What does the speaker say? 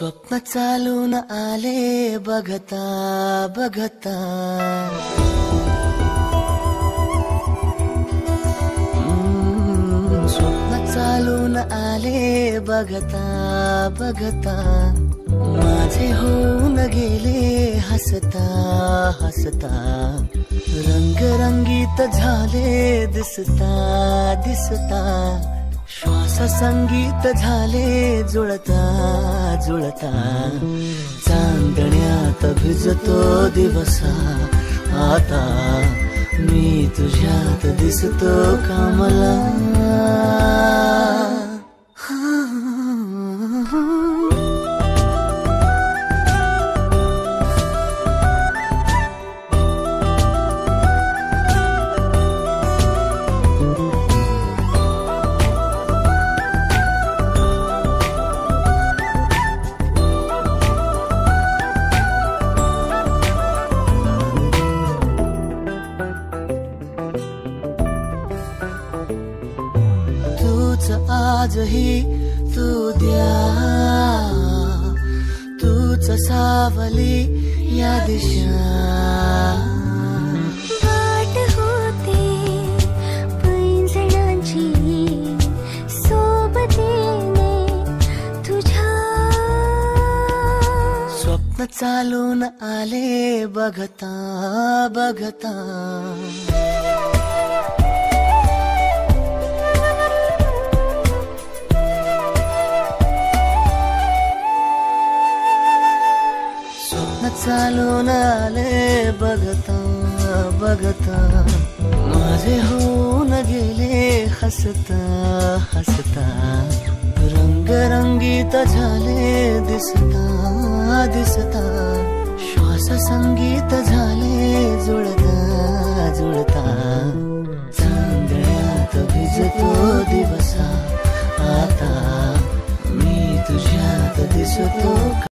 स्वप्न चालून आले बघता बघता, स्वप्न चालून आले बघता बघता, माझे होऊन गेले हसता हसता, रंगरंगीत झाले दिसता दिसता, श्वास संगीत झाले जुळता जुळता, चांदण्यात भिजतो दिवसा आता, मी तुझ्यात दिसतो कामला. आजही तू द्या, तूच सावली या दिशा, वाट होते पैंजणांची सोबतीने तुझ्या. स्वप्न चालून आले बघता बघता, चालून आले बघता बघता, माझे होऊन गेले हसता हसता, रंगरंगीत झाले दिसता दिसता, श्वास संगीत झाले जुळता जुळता, चांदण्यात भिजतो दिवसा आता, मी तुझ्यात दिसतो.